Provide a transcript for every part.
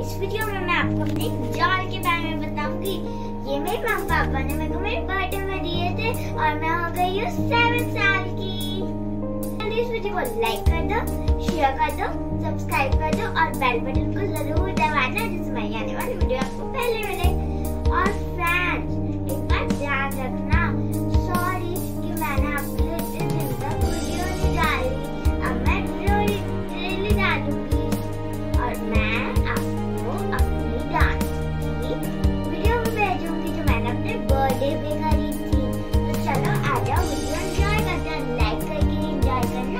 इस वीडियो में मैं आपको अपने डॉल के बारे में बताऊंगी। ये मेरे मम्मी पापा ने मेरे को मेरे बर्थडे में दिए थे और मैं हो गई हूँ 7 साल की। इस वीडियो को लाइक कर दो, शेयर कर दो, सब्सक्राइब कर दो और बेल बटन को जरूर दबाना जिसमें आने वाली वीडियो आपको पहले मिले। और फ्रेंड्स, एक बात ध्यान रखना, सॉरी कि मैंने आपके लिए इतने दिन तक वीडियो नहीं डाली। अब मैं डेली डालूंगी और मैं आपको अपनी डांस की वीडियो भी भेजूंगी जो मैंने अपने बर्थडे पे करी थी। तो चलो आ जाओ, वीडियो एंजॉय करते हैं, लाइक करके एंजॉय करना।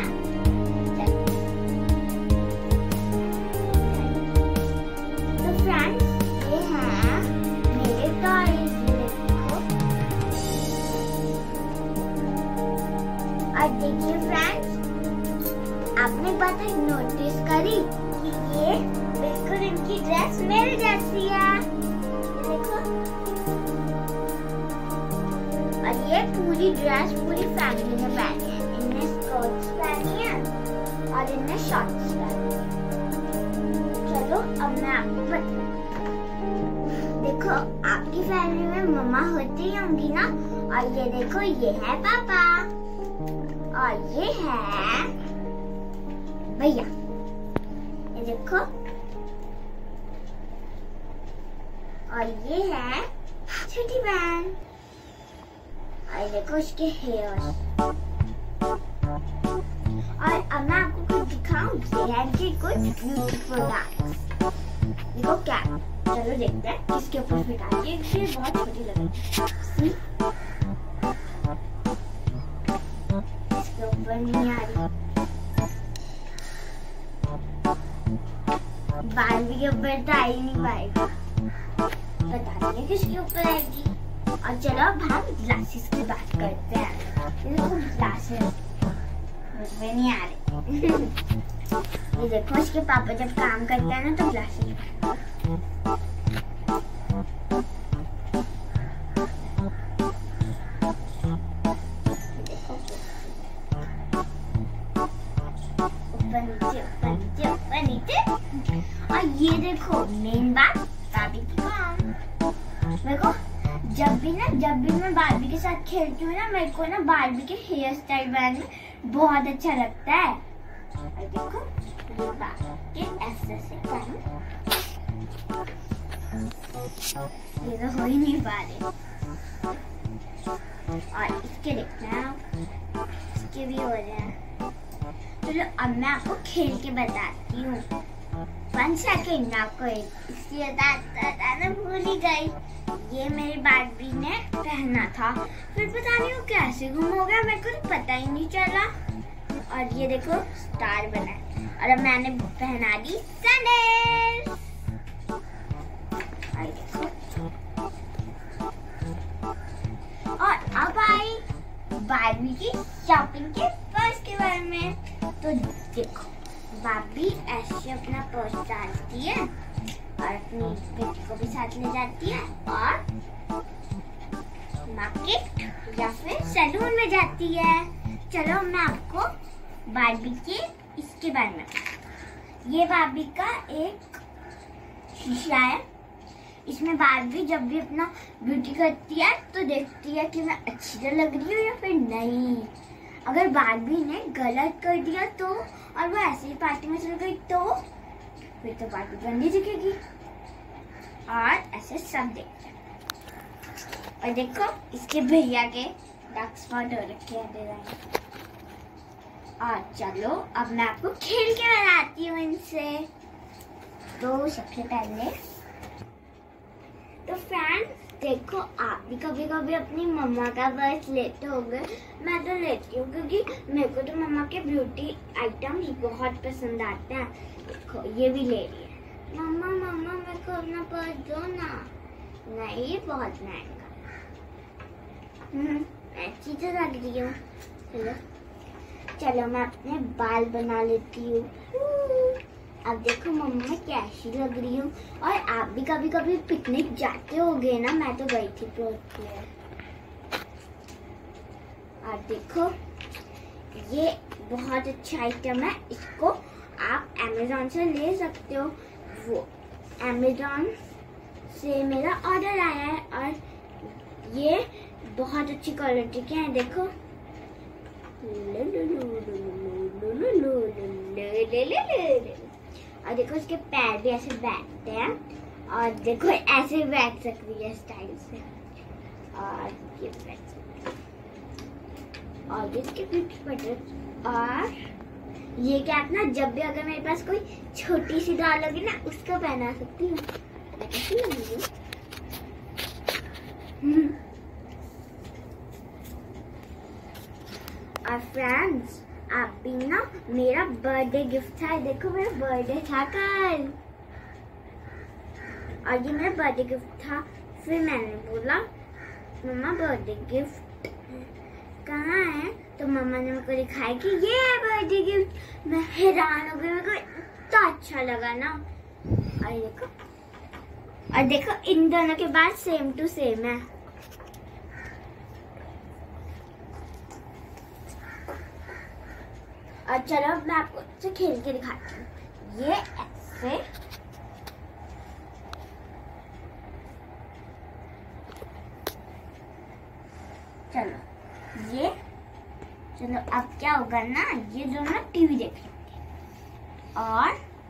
तो फ्रेंड्स, ये हैं मेरे टॉयज, देखो। और देखिए फ्रेंड्स, आपने बात नोटिस करी कि ये बिल्कुल इनकी ड्रेस मेरे जैसी है, देखो। और ये पूरी ड्रेस पूरी फैमिली ने पहनी है। इनने स्कर्ट्स पहनी है और इनने शॉर्ट्स पहनी है। चलो अब मैं आपको बताऊं। देखो, आपकी फैमिली में मम्मा होती होंगी ना। और ये देखो, ये है पापा और ये है भैया। ये देखो, और ये है छोटी बहन। और देखो उसके हेयर्स। और अब मैं आपको कुछ दिखाऊं। ये है कि कुछ ब्यूटीफुल डांस। देखो क्या, चलो देखते हैं किसके ऊपर फिट आती है। ये बहुत छोटी लग रही है, इसके ऊपर नहीं आ रही। बार्बी के ऊपर तो आ ही नहीं पाएगा, बता दें किसके ऊपर आएगी। और चलो अब हम ग्लासेस की बात करते हैं। देखो ग्लासेस मुझे नहीं आ रहे। ये देखो, इसके पापा जब काम करते हैं ना तो ग्लासेस ऊपर नीचे। और ये देखो मेन बात, बार्बी की काम। देखो, जब भी मैं बार्बी के साथ खेलती हूँ ना, मेरे को ना बार्बी के हेयर स्टाइल बनाने बहुत अच्छा लगता है। और देखो, ये बार्बी के ऐसे करूँ, ये तो हो ही नहीं पा रहे। और इसके देखना, इसके भी हो रहे हैं। चलो अब मैं आपको खेल के बताती हूँ। 1 सेकेंड आपको इसकी बताना भूल ही गई। ये मेरी बार्बी ने पहना था, फिर पता नहीं वो कैसे गुम हो गया, मेरे को तो पता ही नहीं चला। और ये देखो स्टार बना है। और अब मैंने पहना दी सैंडल्स। और अब आई बार्बी की शॉपिंग के पर्स के बारे में। तो देखो, बार्बी ऐसे अपना पर्स डालती है और अपनी बेटी को भी साथ ले जाती है और मार्केट या फिर सैलून में जाती है। चलो मैं आपको बार्बी के इसके बारे में, ये बार्बी का एक शीशा है। इसमें बार्बी जब भी अपना ब्यूटी करती है तो देखती है कि मैं अच्छी तो लग रही हूँ या फिर नहीं। अगर बार्बी ने गलत कर दिया तो, और वो ऐसे ही पार्टी में चल गई तो फिर तो बार्बी गंदी दिखेगी। और ऐसे सब देखते हैं। और देखो, इसके भैया के डार्क स्पॉट हो रखे हैं डिजाइन। और चलो अब मैं आपको खेल के बनाती हूँ इनसे। तो सबसे पहले तो फ्रेंड्स देखो, आप भी कभी कभी अपनी मम्मा का पर्स लेते होंगे। मैं तो लेती हूँ क्योंकि मेरे को तो मम्मा के ब्यूटी आइटम्स बहुत पसंद आते हैं। देखो ये भी ले रही है, मम्मा मेरे को अपना पर्स दो ना। नहीं, ये बहुत महंगा। अच्छी तो लग रही हूँ। चलो मैं अपने बाल बना लेती हूँ। अब देखो मम्मा मैं कैसी लग रही हूँ। और आप भी कभी कभी पिकनिक जाते होगे ना, मैं तो गई थी प्लॉट में। और देखो, ये बहुत अच्छा आइटम है, इसको आप अमेज़न से ले सकते हो। वो अमेज़न से मेरा ऑर्डर आया है और ये बहुत अच्छी क्वालिटी के हैं। देखो और देखो इसके पैर भी ऐसे बैठते हैं और देखो ऐसे बैठ सकती है स्टाइल से और ये बैठ सकती है और इसके पीठ बटन। और ये कैप ना जब भी अगर मेरे पास कोई छोटी सी डॉल होगी ना उसको पहना सकती हूँ। और फ्रेंड्स आप भी ना, मेरा बर्थडे गिफ्ट था। देखो मेरा बर्थडे था कल और ये मेरा बर्थडे गिफ्ट था। फिर मैंने बोला मम्मा बर्थडे गिफ्ट कहाँ है, तो मम्मा ने मेरे को दिखाया कि ये है बर्थडे गिफ्ट। मैं हैरान हो गई, मेरे को इतना अच्छा लगा ना। और देखो इन दोनों के बाद सेम टू सेम है। और चलो मैं आपको इसे खेल के दिखाती हूँ। ये ऐसे चलो अब क्या होगा ना, ये दोनों टीवी देख लेंगे और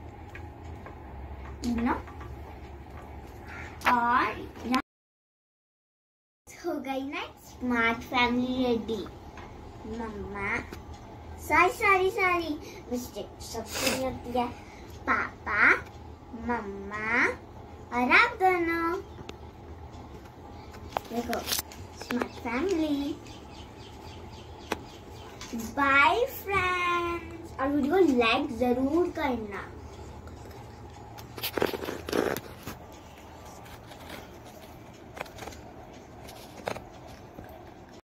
हो गई ना स्मार्ट फैमिली रेडी। मम्मा सारी मिस्टेक सबसे नहीं होती है। पापा मम्मा और आप दोनों। देखो स्मार्ट फैमिली। बाय फ्रेंड्स और वीडियो को लाइक जरूर करना।